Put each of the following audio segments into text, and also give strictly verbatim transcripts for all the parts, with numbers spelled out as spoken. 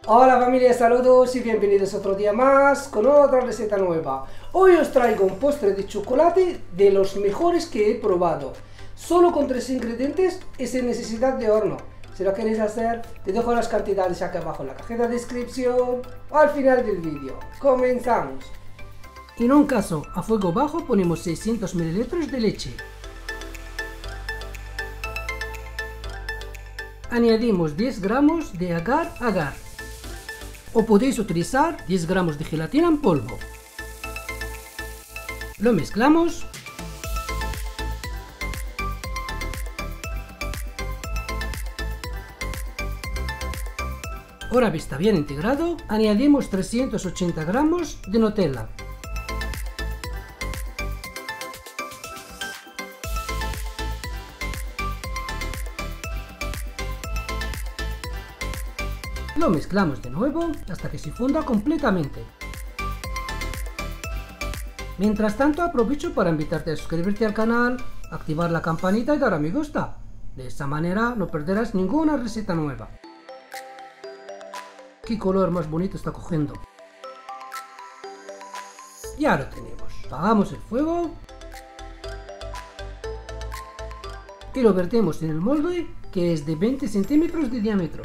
Hola familia, saludos y bienvenidos otro día más con otra receta nueva. Hoy os traigo un postre de chocolate de los mejores que he probado. Solo con tres ingredientes y sin necesidad de horno. Si lo queréis hacer, te dejo las cantidades aquí abajo en la cajita de descripción o al final del vídeo. Comenzamos. En un caso a fuego bajo ponemos seiscientos mililitros de leche. Añadimos diez gramos de agar agar. O podéis utilizar diez gramos de gelatina en polvo. Lo mezclamos. Ahora que está bien integrado, añadimos trescientos ochenta gramos de Nutella. Lo mezclamos de nuevo hasta que se funda completamente. Mientras tanto, aprovecho para invitarte a suscribirte al canal, activar la campanita y dar a me gusta. De esa manera no perderás ninguna receta nueva. ¡Qué color más bonito está cogiendo! Ya lo tenemos. Apagamos el fuego y lo vertemos en el molde, que es de veinte centímetros de diámetro.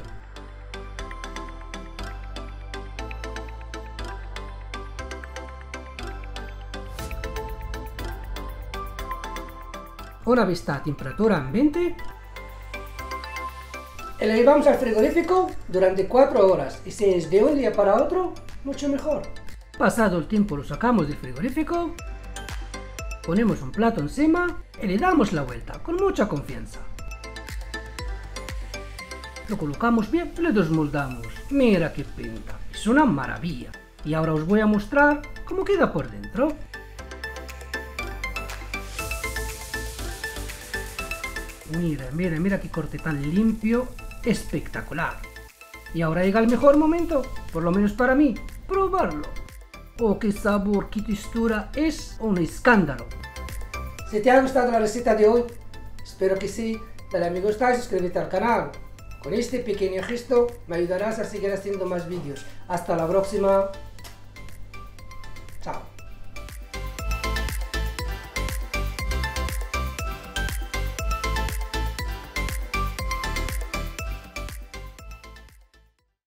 Una vez está a temperatura ambiente, y lo llevamos al frigorífico durante cuatro horas, y si es de un día para otro, mucho mejor. Pasado el tiempo lo sacamos del frigorífico, ponemos un plato encima y le damos la vuelta con mucha confianza. Lo colocamos bien y lo desmoldamos. Mira qué pinta, es una maravilla. Y ahora os voy a mostrar cómo queda por dentro. Mira, mira, mira qué corte tan limpio, espectacular. Y ahora llega el mejor momento, por lo menos para mí, probarlo. Oh, qué sabor, qué textura, es un escándalo. Si te ha gustado la receta de hoy, espero que sí, dale a me gusta y suscríbete al canal. Con este pequeño gesto me ayudarás a seguir haciendo más vídeos. Hasta la próxima. Chao.